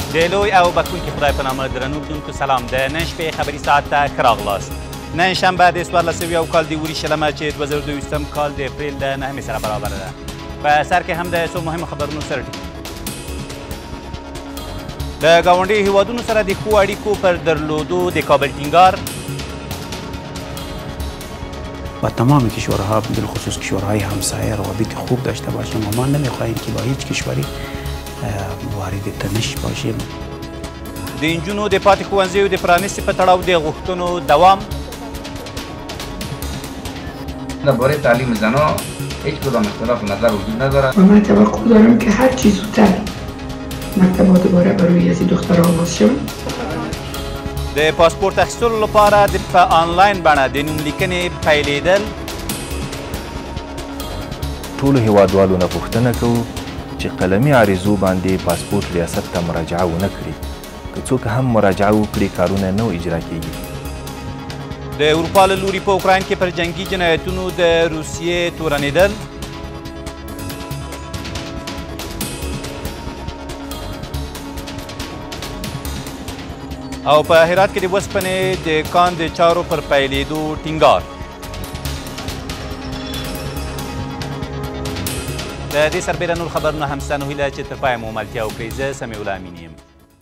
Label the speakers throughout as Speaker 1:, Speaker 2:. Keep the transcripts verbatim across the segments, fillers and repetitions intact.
Speaker 1: د لوی او بخښونکي خدای په نامه درنو لیدونکو سلام د نن شپې خبري ساعت ته ښه راغلاست. نن شنبه د څوارلس سوه یو کال د وري شلمه چې دوه زره دویشتم کال د اپریل د نهمې سره برابره ده. په سر کې هم د څو مهمو خبرونو سره ټکي. د ګاونډي هیوادونو سره د ښو اړیکو پر درلودو د کابل ټینګار.
Speaker 2: و تمام کشورها بالخصوص کشورهای همسایه روابط خوب داشته باشیم و ما نمیخواهیم که با هیچ کشوری وارد تنش باشیم.
Speaker 1: د نجونو د پاتې ښوونځیو د پرانیستې په تړاو د غوښتنو دوام.
Speaker 3: درباره تعلیم زنان هیچ کدام اختلاف نظر وجود ندارد
Speaker 4: و من توقع دارم که هر چی زودتر مکتب‌ها دوباره برای از دخترها باز شوند.
Speaker 1: د پاسپورت اخیستلو لپاره د په آنلاین بڼه د نوملیکنې پیلېدل.
Speaker 5: ټولو هیوادوالو نه پوښتنه کوو چې قلمي عریضو باندې پاسپورت ریاست ته مراجعه ونه کړي. که څوک هم مراجعه وکړي کارونه نه اجرا کیږي.
Speaker 1: د اروپا له لوري په اوکراین کې پر جنګي جنایتونو د روسیې تورنېدل. او په هرات کې د وسپنې د کان د چارو پر پیلېدو ټینګار. د دې سربیره نور خبرونه هم ستا نو هیله چې تر پایه مو ملتیا وکړئ. زه سمیع الله امین یم.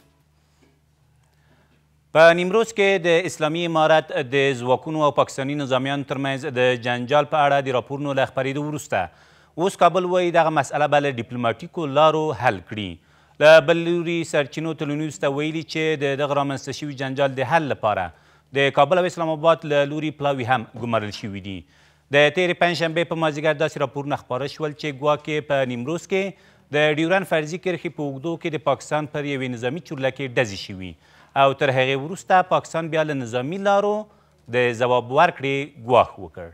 Speaker 1: په نیمروز کې د اسلامي امارت د ځواکونو او پاکستاني نظامیانو ترمنځ د جنجال په اړه د راپورونو له خپرېدو وروسته اوس کابل وایي دغه مسئله به له ډیپلوماټیکو لارو حل کړي. له بل لوري سرچینو تلونیوز ته ویلي چې د دغه رامنځته شوي جنجال د حل لپاره د کابل او اسلام آباد له لوري پلاوي هم ګمارل شوي دي. د تېرې پنجشنبې په مازدیګر داسې راپورونه خپاره شول چې ګواکې په نیمروز کې د ډیورن فرضي کرښې په اوږدو کې د پاکستان پر یوې نظامي چورلکې ډزې شوي او تر هغې وروسته پاکستان بیا له نظامي لارو د ځواب ورکړې ګواښ وکړ.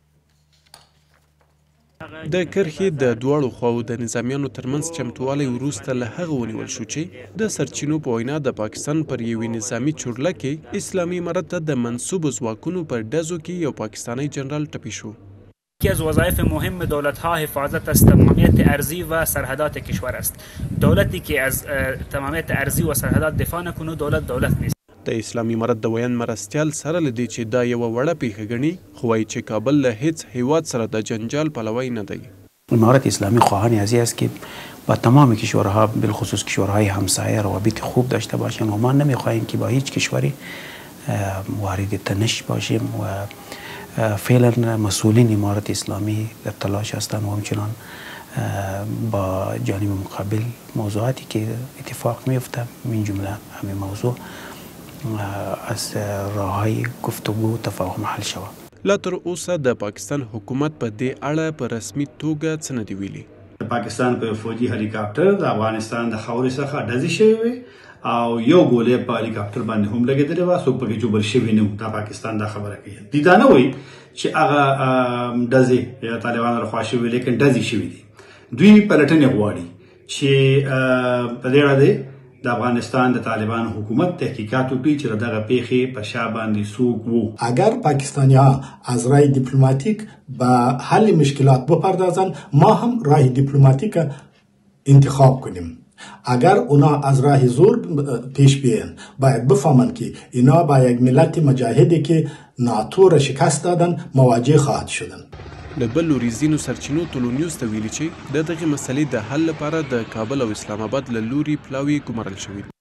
Speaker 6: د کرښې د دواړو خواو د نظامیانو ترمنځ چمتوالی وروسته له هغه ونیول شو چې د سرچینو په وینا د پاکستان پر یوې نظامي چورلکې اسلامي امارت ته د منصوبو ځواکونو پر ډزو کې یو پاکستانی جنرال ټپي شو.
Speaker 7: یکی از وظایف مهم دولت‌ها حفاظت از تمامیت ارضی و سرحدات کشور است. دولتی که از تمامیت ارضی و سرحدات دفاع نکنه دولت دولت نیست.
Speaker 6: د اسلامي امارت د ویان مرستیال سره له دې چې دا یوه وړه پیښه ګڼي خو وایي چې کابل له هیڅ هیواد سره د جنجال پلوی نه دی.
Speaker 2: امارت اسلامی خواهان از این است که با تمام کشورها بالخصوص کشورهای همسایه روابط خوب داشته باشیم و ما نمیخواهیم که با هیچ کشوری وارد تنش باشیم و فعلا مسئولین امارت اسلامی در تلاش هستند و همچنان با جانب مقابل موضوعاتی که اتفاق میفته من جمله همین موضوع از راههای گفتگو و تفاهم حل شود.
Speaker 6: لا تر اوسه د پاکستان حکومت په دې اړه په رسمي توګه څه نه دي ویلي.
Speaker 8: د پاکستان په فوجي هلیکاپټر د افغانستان د خاورې څخه ډزې شوې وې او یو ګولۍ په هلیکاپټر باندې هم لګېدلې وه. څوک پکې جوبل شوي نه وو. دا پاکستان دا خبره کوي. دوی دا نه وایي چې هغه ډزې طالبانو لخوا شوي لیکن ډزې شوي دي. دوی پلټنې غواړي چې په دې اړه دی د افغانستان د طالبان حکومت تحقیقات وکړي چې دغه پیښې په شا باندې څوک وو.
Speaker 9: اگر پاکستانی‌ها از راه دیپلماتیک به حل مشکلات بپردازند ما هم راه دیپلماتیک انتخاب کنیم. اگر اونا از راه زور پیش بیاین باید بفهمند که اینا با یک ملت مجاهدی که ناتو را شکست دادن مواجه خواهد شدن.
Speaker 6: له بل لوري ځینو سرچینو تلونیوز ته ویلي چې د دغې مسلې د حل لپاره د کابل او اسلام آباد له لوري پلاوي ګمارل شوي دي.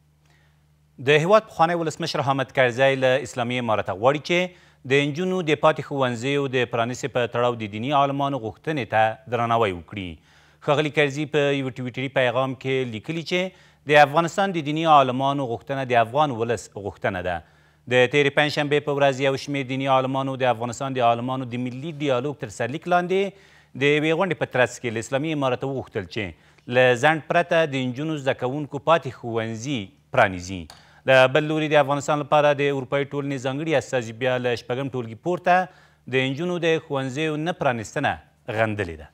Speaker 1: د هیواد پخوانی ولسمشر حامد کرزی له اسلامي امارته غواړي چې د نجونو د پاتې ښوونځیو د پرانیستې په تړاو د دیني عالمانو غوښتنې ته درناوی وکړي. ښاغلي کرزي په یو ټویټري پیغام کې لیکلي چې د افغانستان د دیني عالمانو غوښتنه د افغان ولس غوښتنه ده. د تېرې پنجشنبې په ورځ یو شمېر دیني عالمانو د افغانستان د عالمانو د ملي ډیالوګ تر سرلیک لاندې د یوې غونډې په ترڅ کې له اسلامي امارته وغوښتل چې له ځنډ پرته د نجونو زده کوونکو پاتې ښوونځي پرانیزي. له بل لوري د افغانستان لپاره د اروپایي ټولنې ځانګړي استازي بیا له شپږم ټولګي پورته د نجونو د ښوونځیو نه پرانیستنه غندلې ده.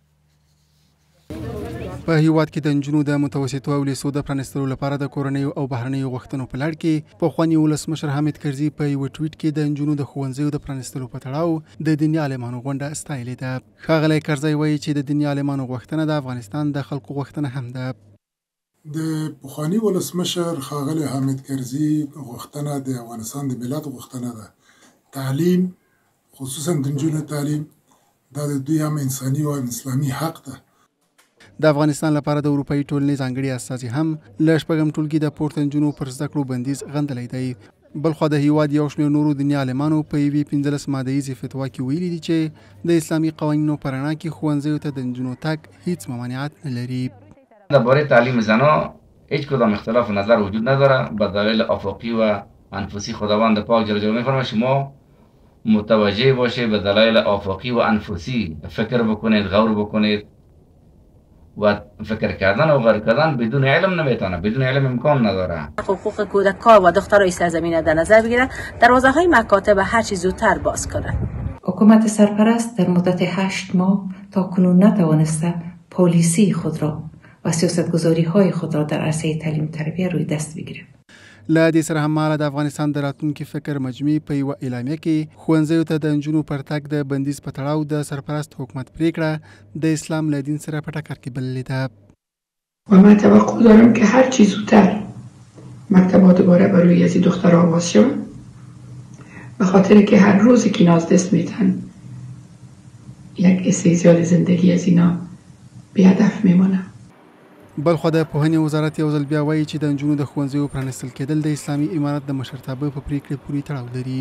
Speaker 10: په هیواد کې د نجونو د متوسطو او لیسو د پرانیستلو لپاره د کورنیو او بهرنیو غوښتنو په لړ کې پخواني ولسمشر حامد کرزي په یو ټویټ کې د نجونو د ښوونځیو د پرانیستلو په تړاو د دیني عالمانو غونډه ستایلې ده. ښاغلی کرزي وایي چې د دیني عالمانو غوښتنه د افغانستان د خلکو غوښتنه هم ده.
Speaker 11: د پخواني ولسمشر ښاغلی حامد کرزي غوښتنه د افغانستان د ملت غوښتنه ده. تعلیم، خصوصا د نجونو تعلیم، دا د دوی هم انساني او اسلامي حق ده.
Speaker 10: د افغانستان لپاره د اروپایي ټولنې ځانګړي استازي هم له شپږم ټولګي د پورته نجونو پر زده کړو بندیز غندلی دی. بلخوا د هیواد یو شمېر نورو دیني عالمانو په یوې پنځلس ماده ییزې فتوا کې ویلي دي چې د اسلامي قوانینو په رڼا کې ښوونځیو ته د نجونو تګ هیڅ ممانعت نه لري.
Speaker 3: درباره تعلیم زنان هیچ کدام اختلاف نظر وجود نداره. به دلایل افاقی و انفسی خداوند پاک جل جلاله می‌فرماید شما متوجه باشید، به دلایل افاقی و انفسی فکر بکنید، غور بکنید و فکر کردن و غور کردن بدون علم نمیتونه، بدون علم امکان نداره.
Speaker 12: حقوق کودکان و دخترای سرزمین در نظر بگیره، دروازه های مکاتب هر چی زودتر باز کنه.
Speaker 13: حکومت سرپرست در مدت هشت ماه تا کنون نتوانسته پالیسی خود را و سیاستگذاری های خود را در عرصه تعلیم تربیه روی دست بگیره.
Speaker 10: له دې سره هممهاله د افغانستان د راتلونکي فکر مجموعې په یوه اعلامیه کې ښوونځیو ته د نجونو پر تګ د بندیز په تړاو د سرپرست حکومت پرېکړه د اسلام له دین سره په ټکر کې بللې ده.
Speaker 4: و من توقع دارم که هر چی زودتر مکتب‌ها دوباره برای از دخترها باز شود، به خاطر که هر روزی که ناز دست میتن یک استحضار زندگی از اینا به هدف میمونه.
Speaker 10: بلخوا د پوهنې وزارت یو ځل بیا وایي چې د نجونو د ښوونځیو پرانیستل کېدل د اسلامي امارت د مشرتابه په پریکړې پورې تړاو لري.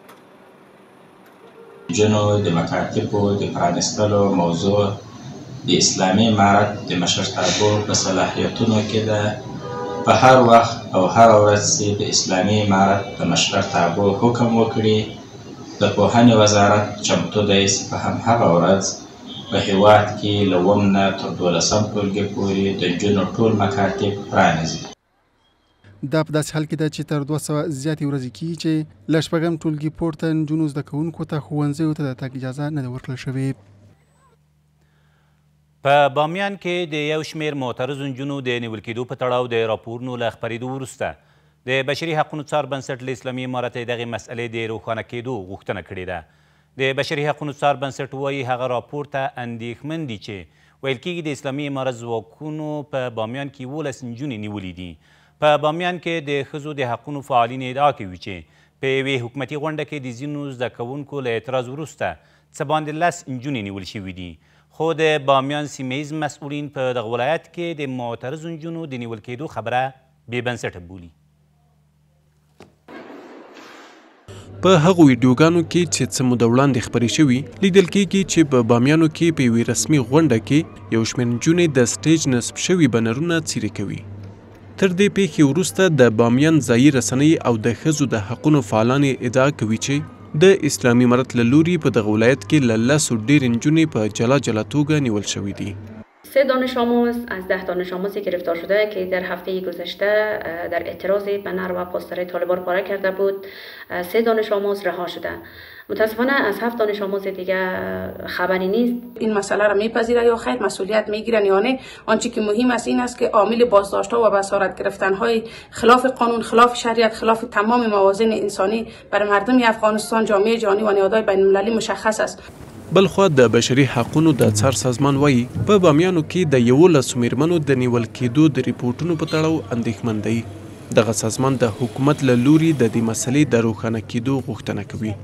Speaker 14: نجونو د مکاتبو د پرانیستلو موضوع د اسلامي امارت د مشرتابه په صلاحیتونو کې ده. په هر وخت او هر ورځ چې د اسلامي امارت د مشرتابه حکم وکړي، د پوهنې وزارت چمتو دی چې په همهغه ورځ په هیواد کې له اووم نه تر دولسم ټولګي پورې د نجونو ټول مکاتب پرانیزي.
Speaker 10: دا په داسې حال کې ده چې تر دوه سوه زیاتې ورځې کېږي چې له شپږم ټولګي پورته نجونو زده کوونکو ته ښوونځیو ته د تګ اجازه نه ده ورکړل شوې.
Speaker 1: په بامیان کې د یو شمېر معترضو نجونو د نیول کېدو په تړاو د راپورونو له خپرېدو وروسته د بشري حقونو څار بنسټ له اسلامي امارت دغې مسئلې د روښانه کېدو غوښتنه کړې ده. د بشري حقونو څار بنسټ وایي هغه راپور ته اندېښمن دي چې ویل کېږي د اسلامي امارت ځواکونو په بامیان کې یولس نجونې نیولې دي. په بامیان کې د ښځو د حقونو فعالین ادعا کوي چې په یوې حکومتي غونډه کې د ځینو زده کوونکو له اعتراض وروسته څه باندې لس نجونې نیول شوي دي. خو د بامیان سیمه ییز مسؤلین په دغه ولایت کې د معترضو نجونو د نیول کېدو خبره بې بنسټه بولي.
Speaker 6: په هغو ویډیوګانو کې چې څه موده وړاندې خپرې شوي لیدل کېږي چې په بامیانو کې په یوې رسمي غونډه کې یو شمېر نجونې د سټیج نصب شوي بنرونه څیرې کوي. تر دې پیښې وروسته د بامیان ځایي رسنۍ او د ښځو د حقونو فعالان ادعا کوي چې د اسلامي امارت له لوري په دغه ولایت کې له لسو ډېرې نجونې په جلا جلا توګه نیول شوي دي.
Speaker 15: سه دانش آموز از ده دانش آموزی گرفتار شده که در هفته گذشته در اعتراض بنر و پوسترهای طالبان پاره کرده بود، سه دانش آموز رها شده. متاسفانه از هفت دانش آموز دیگه خبری نیست.
Speaker 16: این مسئله را میپذیره یا خیر مسئولیت میگیرن یا نه. آنچه که مهم است این است که عامل بازداشت‌ها و بصارت گرفتن‌های خلاف قانون، خلاف شریعت، خلاف تمام موازین انسانی بر مردم افغانستان، جامعه جهانی و نهادهای بین‌المللی مشخص است.
Speaker 6: بلخوا د بشري حقونو د څار سازمان وایي په بامیانو کې د یولسو میرمنو د نیول کېدو د ریپورټونو په تړاو اندېښمن دی. دغه سازمان د حکومت له لوري د دې مسلې د روښانه کېدو غوښتنه کوي.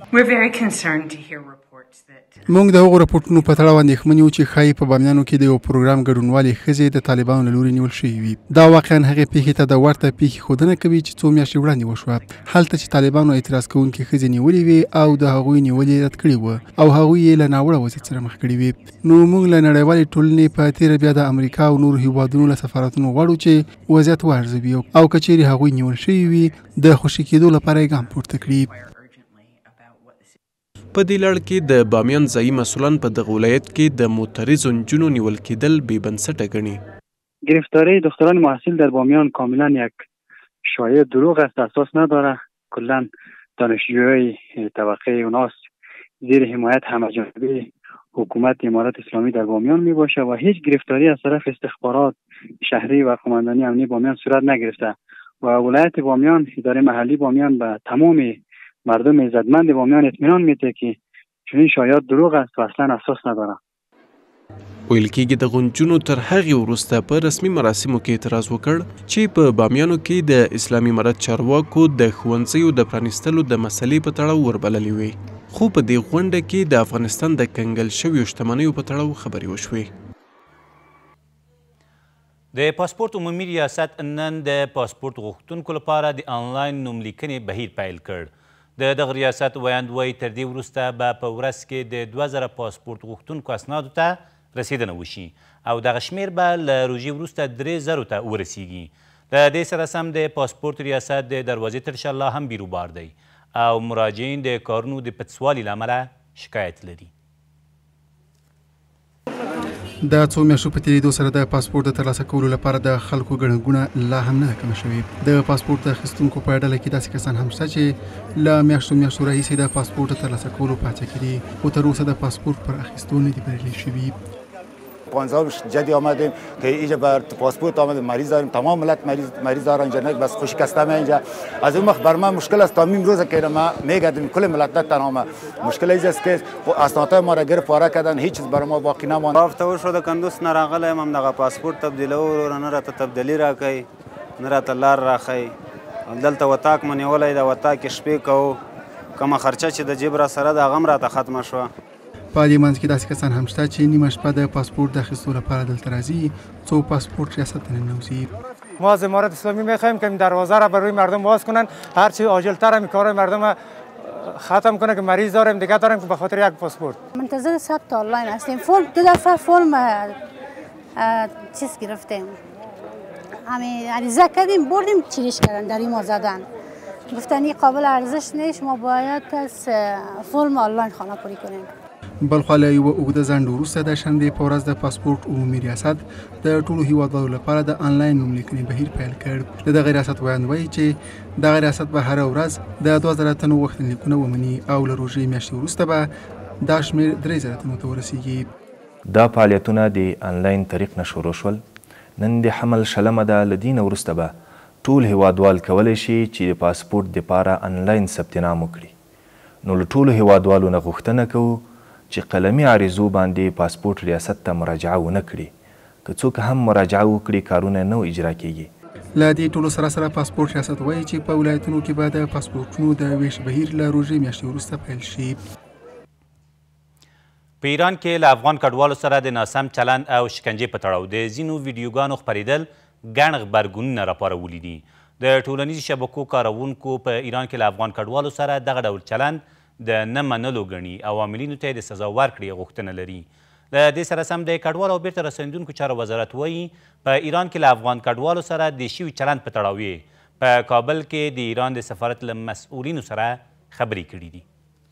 Speaker 10: موږ د هغو راپورټونو په تړاو اندېښمن یو چې ښایي په بامیانو کې د یو پروګرام ګډونوالې ښځې د طالبانو له لوري نیول شوې وي. دا واقعا هغې پیښې ته د ورته پیښې ښودنه کوي چې څو میاشتې وړاندې وشوه، هلته چې طالبانو اعتراض کوونکې ښځې نیولې وې او د هغوی نیول یې رد کړي وه او هغوی یې له ناوړه وضعیت سره مخ کړي وې. نو موږ له نړیوالې ټولنې په تېره بیا د امریکا او نورو هیوادونو له سفارتونو غواړو چې وضعیت وارزوي او که چیرې هغوی نیول شوي وي د خوشي کېدو لپاره یې ګام پورته کړي.
Speaker 6: په دې لړ کې د بامیان ځایي مسئولان په دغه ولایت کې د معترضو نجونو نیول کېدل بې بنسټه ګڼي.
Speaker 17: گرفتاری دختران محصل در بامیان کاملا یک شایعه دروغ است، اساس نداره. کلا دانشجوهای طبقه اوناس زیر حمایت همه‌جانبه حکومت امارت اسلامی در بامیان می باشه و هیچ گرفتاری از طرف استخبارات شهری و قماندانی امنی بامیان صورت نگرفته و ولایت بامیان، اداره محلی بامیان به تمام مردم عزتمند بامیان اطمینان میده که چنین شایعات دروغ است و اصلا اساس نداره.
Speaker 6: ویل کېږي د غونجونو تر هغې وروسته په رسمي مراسمو کې اعتراض وکړ چې په بامیانو کې د اسلامي امارت چارواکو د ښوونځیو د پرانیستلو د مسلې په تړاو وربللې وې، خو په دې غونډه کې د افغانستان د کنګل شویو شتمنیو په تړاو خبرې وشوې.
Speaker 1: د پاسپورت عمومي ریاست نن د پاسپورت غوښتونکو لپاره د آنلاین نوملیکنې بهیر پیل کړ. د دغه ریاست ویاند وایي تر دې وروسته به په ورځ کې د دوه زره پاسپورت غوښتونکو اسنادو ته رسیدنه وشي او دغه شمېر به له روژې وروسته درې زرو ته ورسیږي. له دې سره سم د پاسپورت ریاست د دروازې تر شا لا هم بیروبار دی او مراجعین د کارونو د پټسوالي له امله شکایت لري.
Speaker 10: د څو میاشتو په تېرېدو سره د پاسپورت د ترلاسه کولو لپاره د خلکو ګڼه ګوڼه لا هم نه ده کمه شوې. د پاسپورت د اخیستونکو په ډله کې داسې کسان هم شته چې له میاشتو میاشتو راهیسې د پاسپورت د ترلاسه کولو په هڅه کې دي خو تر اوسه د پاسپورت پر اخیستو نه دي بریالي شوي.
Speaker 18: پانزده جدی آمدیم که اینجا بر پاسپورت آمدیم مریض داریم، تمام ملت مریض مریض دارن اینجا، نه بس خوشکستم اینجا. از اون وقت بر من مشکل است تا میم روز که ما میگردیم کل ملت تنها مشکل است که اسنادهای ما را گرفت پاره کردن، هیچ چیز برای ما باقی نماند.
Speaker 19: رفته شو د کندوز نه راغلی یم، دغه پاسپورت تبدیلولو نه راته تبدیلي راکوي نه راته لار راښیي. دلته وطاق مې نیولی د وطاق شپې کوو، کومه خرچه چې د جیب را سره ده هغه هم راته ختمه شوه.
Speaker 10: په دې منځ کې داسې کسان هم شته چې نیمه شپه د پاسپورت د اخیستو لپاره دلته راځي څو پاسپورت ریاست ته ننوځي.
Speaker 20: ما از امارت اسلامی میخواهیم که این دروازه را برای مردم باز کنن، هرچی عاجلتر هم کار مردم ختم کنه که مریض داریم دیگه داریم که به خاطر یک پاسپورت.
Speaker 21: منتظر ثبت آنلاین هستیم. فرم دو دفعه فرم چیز گرفتیم، همین عریضه کردیم بردیم چیرش کردن در این ما زدن، گفتن این قابل ارزش نیست، ما باید از فرم آنلاین خانه‌پوری کنیم.
Speaker 10: بلخوا له یوه اوږده ځنډ وروسته د شنبې په ورځ د پاسپورت عمومي ریاست د ټولو هیوادوالو لپاره د آنلاین نوملیکنې بهیر پیل کړ. د دغه ریاست ویاند وایي چې دغه ریاست به هره ورځ د دوه زره تنو غوښتنلیکونه ومني او له روژې میاشتې وروسته به دا شمېر درې زره تنو ته ورسیږي.
Speaker 5: دا فعالیتونه د آنلاین طریق نه شروع شول. نن د حمل شلمه ده، له دې نه وروسته به ټول هیوادوال کولی شي چې د پاسپورت دپاره آنلاین ثبت نام وکړي. نو له ټولو هیوادوالو نه غوښتنه کوو چې قلمي عریضو باندې پاسپورت ریاست ته مراجعه ونه کړي. که څوک هم مراجعه وکړي کارونه نه اجرا کیږي.
Speaker 10: له دې ټولو سره سره پاسپورت ریاست وایي چې په ولایتونو کې به د پاسپورټونو د ویش بهیر له روژې میاشتې وروسته پیل شي.
Speaker 1: په ایران کې له افغان کډوالو سره د ناسم چلند او شکنجې په تړاو د ځینو ویډیوګانو خپرېدل ګڼ غبرګونونه راپارولي دي. د ټولنیزو شبکو کاروونکو په ایران کې له افغان کډوالو سره دغه ډول چلند د نه منلو ګڼي او عاملینو ته د سزا ورکړې غوښتنه لري. له دې سره سم د کډوالو او بیرته راستنېدونکو چارو وزارت وایي په ایران کې له افغان کډوالو سره د شوي چلند په تړاو یې په کابل کې د ایران د سفارت له مسؤلینو سره خبرې کړي دي.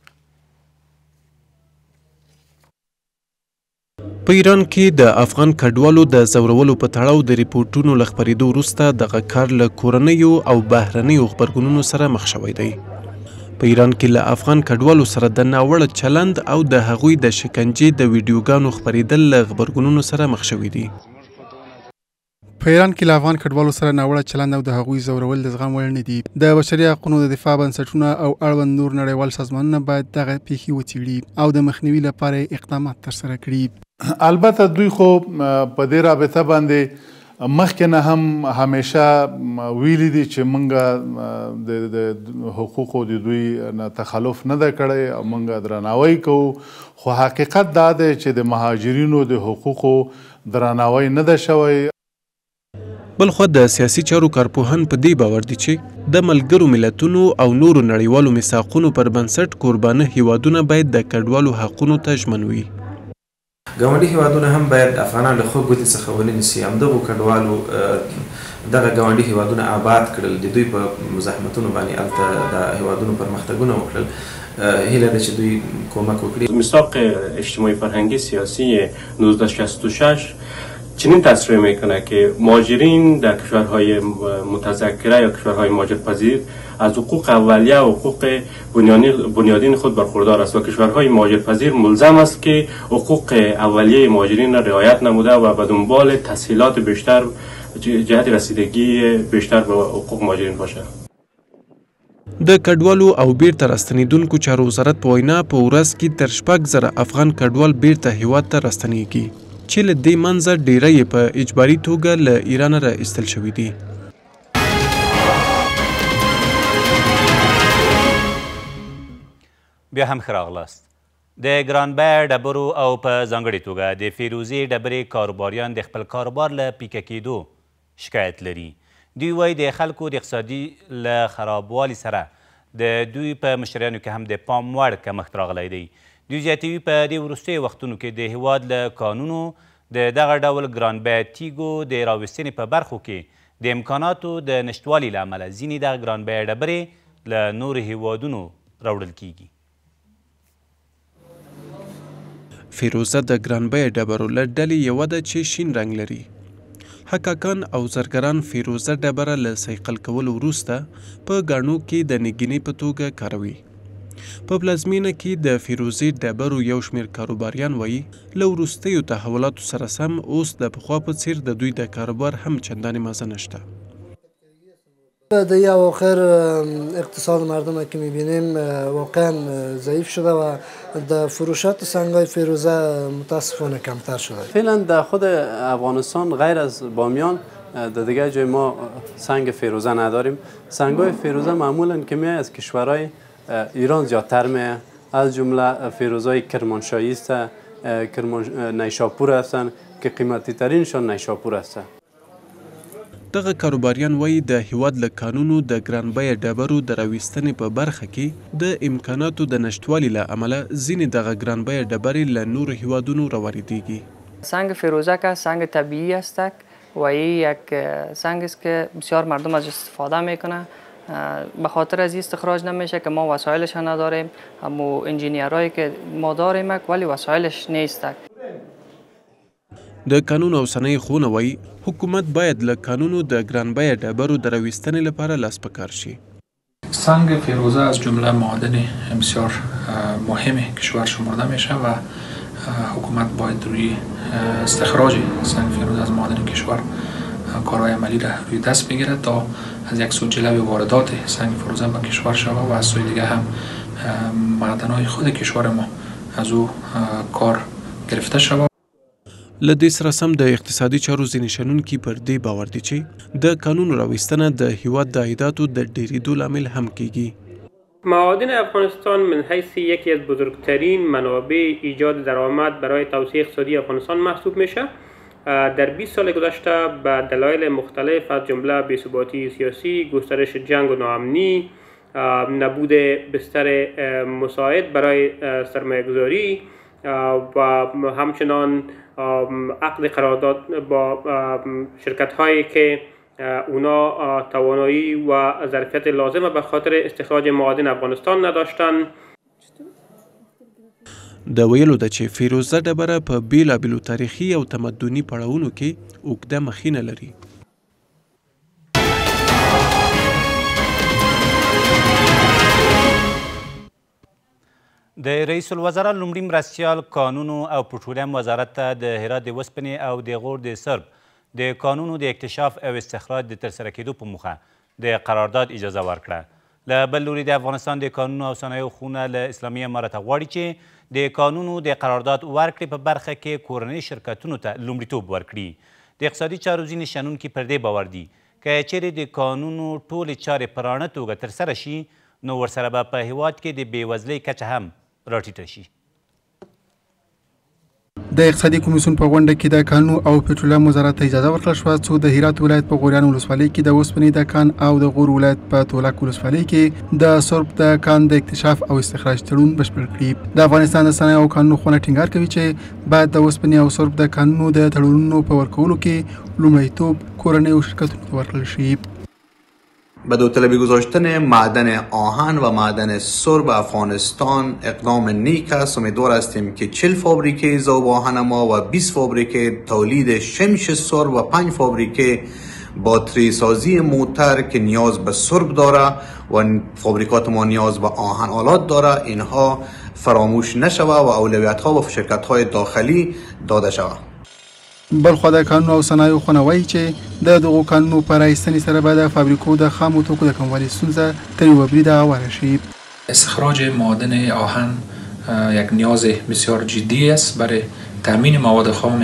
Speaker 6: په ایران کې د افغان کډوالو د ځورولو په تړاو د ریپورټونو له خپرېدو وروسته دغه کار له کورنیو او بهرنیو غبرګونونو سره مخ شوی دی. په ایران کې له افغان کډوالو سره د ناوړه چلند او د هغوی د شکنجې د ویډیوګانو خپرېدل له غبرګونونو سره مخ شوي دي.
Speaker 10: په ایران کې له افغان کډوالو سره ناوړه چلند او د هغوی ځورول د زغم وړ نه دي. د بشري حقونو د دفاع بنسټونه او اړوند نور نړیوال سازمانونه باید دغه پیښې وڅېړي او د مخنیوي لپاره اقدامات ترسره کړي.
Speaker 22: البته دوی خو په دې رابطه باندې مخکې نه هم همیشه ویلي دي چې موږ د حقوقو د دوی نه تخلف نه ده کړی او موږ درناوی کوو، خو حقیقت دا دی چې د مهاجرینو د حقوقو درناوی نه ده شوی.
Speaker 6: بلخوا د سیاسي چارو کارپوهان په دې باور دي چې د ملګرو ملتونو او نورو نړیوالو میثاقونو پر بنسټ قربانه هیوادونه باید د کډوالو حقونو ته ژمن وي.
Speaker 23: ګاونډي هیوادونه هم باید افغانان له ښه ګوتې څخه ونیسي. همدغو کډوالو دغه ګاونډي هیوادونه آباد کړل، د دوی په مزاحمتونو باندې هلته د هیوادونو پرمختګونه وکړل. هیله ده چې دوی کمک وکړي.
Speaker 24: میثاق اجتماعی فرهنگی سیاسی نوزده شصت و شش چنین تصریح میکنه که مهاجرین در کشورهای متذکره یا کشورهای مهاجرپذیر از حقوق اولیه و حقوق بنیادین خود برخوردار است و کشورهای مهاجرپذیر ملزم است که حقوق اولیه مهاجرین را رعایت نموده و به دنبال تسهیلات بیشتر جهت رسیدگی بیشتر به حقوق مهاجرین باشه.
Speaker 6: د کډوالو او بیرته راستنېدونکو چارو وزارت په وینا په ورځ کې تر شپږ زره افغان کډوال بیرته هیواد ته راستنېږي. چې له دې منځه ډیره یې په اجباري توګه له ایران را ایستل شوي دي.
Speaker 1: بیا هم ښه راغلاست. د ګرانبیه ډبرو او په ځانګړې توګه د فیروزي ډبرې کاروباریان د خپل کاروبار له پیکه کېدو شکایت لري. دوی وایي د خلکو د اقتصادي له خرابوالي سره د دوی په مشتریانو کې هم د پام وړ کمښت راغلی دی. دوی زیاتوي په دې وروستیو وختونو کې د هیواد له قانونو د دغه ډول ګرانبیه تیږو د راویستنې په برخو کې د امکاناتو د نشتوالي له امله ځینې دغه ګرانبیه ډبرې له نورو هیوادونو راوړل کیږي.
Speaker 6: فیروزه د ګرانبیه ډبرو له ډلې یوه ده چې شین رنګ لري. حکاکان او زرګران فیروزه ډبره له صیقل کولو وروسته په ګاڼو کې د نګینې په توګه کاروي. په پلازمینه کې د فیروزي ډبرو یو شمېر کاروباریان وایي له وروستیو تحولاتو سره سم اوس د پخوا په څیر د دوی د کاروبار هم چندانې مزه نشته.
Speaker 2: در این اواخر اقتصاد مردم که میبینیم واقعا ضعیف شده و در فروشات سنگ‌های فیروزه متاسفانه کمتر شده.
Speaker 7: فعلا در خود افغانستان غیر از بامیان در دیگه جای ما سنگ فیروزه نداریم. سنگ‌های فیروزه معمولا که میاد از کشورهای ایران زیادتر میاد، از جمله فیروزهای کرمانشاهی است، کرمان نیشاپور هستند که قیمتی ترینشان نیشاپور است.
Speaker 6: دغه کاروباریان وایي د هیواد له قانونو د ګرانبیه ډبرو د راویستنې په برخه کې د امکاناتو د نشتوالي له امله ځینې دغه ګرانبیه ډبرې له نورو هیوادونو راواردیږي.
Speaker 8: سنگ فیروزه که سنگ طبیعی است و این یک سنگ است که بسیار مردم از استفاده میکنه. به خاطر از استخراج نمیشه که ما وسایلش نداریم، اما انجینیرهایی که ما داریم ولی وسایلش نیست.
Speaker 6: د قانون او صنایع ښوونه وایي حکومت باید له قانونو د ګرانبیه ډبرو د راویستنې لپاره لاس په کار شي.
Speaker 9: سنگ فیروزه از جمله معادن بسیار مهم کشور شمرده میشه و حکومت باید روی استخراج سنگ فیروزه از معادن کشور کارهای عملی را روی دست بگیرد تا از یک سو جلب واردات سنگ فیروزه به کشور شود و از سوی دیگه هم معدنهای خود کشور ما از او کار گرفته شود.
Speaker 6: له دې سره سم د اقتصادي چارو ځینې شنونکي پر دې باور دي چې د قانون راویستنه د هیواد د عایداتو د ډېرېدو لامل هم کیږي.
Speaker 25: معادن افغانستان من حیث یکی از بزرگترین منابع ایجاد درآمد برای توسعه اقتصادی افغانستان محسوب میشه. در بیست سال گذشته به دلایل مختلف از جمله بی‌ثباتی سیاسی، گسترش جنگ و ناامنی، نبود بستر مساعد برای سرمایه‌گذاری و همچنان عقد قرارداد با شرکت هایی که اونا توانایی و ظرفیت لازمه به خاطر استخراج معادن افغانستان نداشتن.
Speaker 6: د ویلو ده چې فیروزه ډبره په بیلابیلو تاریخي او تمدني پړاوونو کې اوږده مخینه لري.
Speaker 1: د رئیس الوزرا لومړي مرستیال قانونو او پټرولیم وزارت ته د هرات د وسپنې او د غور د سرب د قانونو د اکتشاف او استخراج د ترسره کېدو په موخه د قرارداد اجازه ورکړه. له بل لوري د افغانستان د قانونو او صنایعو خونه له اسلامي امارت غواړي چې د قانونو د قرارداد ورکړې په برخه کې کورنۍ شرکتونو ته لومړیتوب ورکړي. د اقتصادي چارو ځینې شنونکي پر دې باور دي که چیرې د قانونو ټولې چارې په رانه توګه ترسره شي نو ورسره به په هیواد کې د بېوزلۍ کچه هم راټیټه شي.
Speaker 10: د اقتصادي کمیسیون په غونډه کې د کانونو او پټرولیم وزارت ته اجازه ورکړل شوه څو د هرات ولایت په غوریان ولسوالۍ کې د اوسپنې د کان او د غور ولایت په تولک ولسوالۍ کې د سرب د کان د اکتشاف او استخراج تړون بشپړ کړي. د افغانستان د صنایعو او کانونو خونه ټینګار کوي چې باید د اوسپنې او سرب د کانونو د تړونونو په ورکولو کې لومړیتوب کورنیو شرکتونو ته ورکړل شي.
Speaker 26: به داوطلبی گذاشتن معدن آهن و معدن سرب افغانستان اقدام نیک است. امیدوار هستیم که چهل فابریکه ذوب آهن ما و بیست فابریکه تولید شمش سرب و پنج فابریکه باتری سازی موتر که نیاز به سرب داره و فابریکات ما نیاز به آهن آلات داره اینها فراموش نشوه و اولویت ها به شرکت های داخلی داده شوه.
Speaker 10: بلخوا د کانونو او صنایعو خونه وایي چې د دغو کانونو په رایستنې سره به د فابریکو د خامو توکو د کموالي ستونزه تر یوه بریده هواره شي.
Speaker 9: استخراج معادن آهن یک نیاز بسیار جدی است برای تامین مواد خام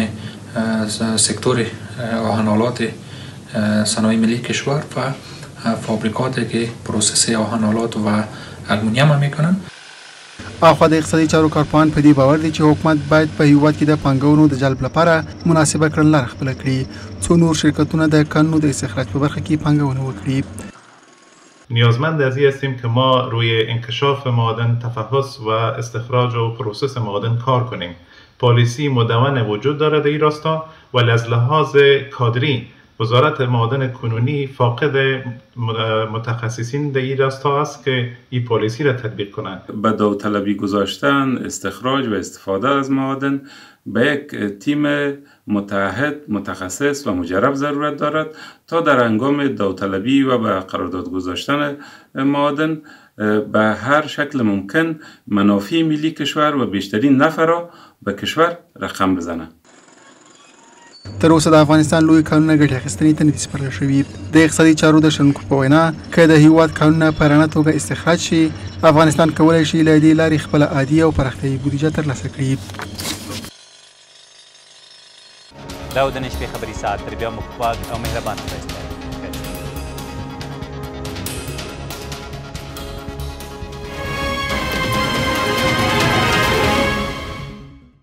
Speaker 9: سکتور آهن‌آلات صنایع ملی کشور و فابریکاتی که پروسس آهن‌آلات و المونیم هم میکنن.
Speaker 10: اخوا د اقتصادي چارو کارپوهان په دې باور دي چې حکومت باید په هیواد کې د پانګونو د جلب لپاره مناسبه کړنلاره خپله کړي څو نور شرکتونه د کانونو د استخراج په برخه کې پانګونه وکړي.
Speaker 22: نیازمند از این هستیم که ما روی انکشاف معادن، تفحص و استخراج و پروسس معادن کار کنیم. پالیسی مدون وجود دارد در این راستا ولی از لحاظ کادری وزارت معادن کنونی فاقد متخصصین در این راستا است که این پالیسی را تطبیق کنند.
Speaker 3: به داوطلبی گذاشتن استخراج و استفاده از معادن به یک تیم متعهد، متخصص و مجرب ضرورت دارد تا در هنگام داوطلبی و به قرارداد گذاشتن معادن به هر شکل ممکن منافع ملی کشور و بیشترین نفع را به کشور رقم بزنه.
Speaker 10: تر اوسه د افغانستان لوی کانونه ګټې اخیستنې ته نه دي سپارل شوي. د اقتصادي چارو د شنونکو په وینا که د هیواد کانونه په رڼه توګه استخراج شي، افغانستان کولی شي له دې لارې خپله عادي او پراختیایي بودیجه ترلاسه کړي.
Speaker 1: دا و د نن شپې خبري ساعت تر بیا موږ پاک او مهربانه